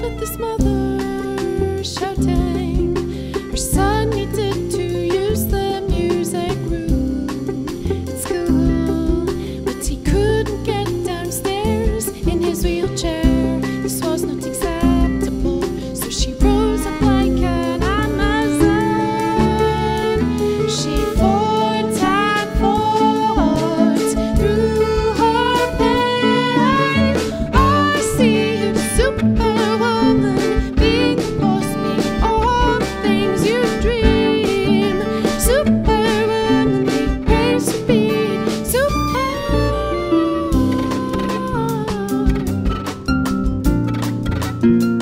with his mother, shouting her son needed to use the music room at school, but he couldn't get downstairs in his wheelchair. This was not acceptable, so she rose up like an Amazon. She fought and fought through her pain. I see you, Superwoman, being the boss, being all the things you dream. Superwoman, be praised to be Superwoman.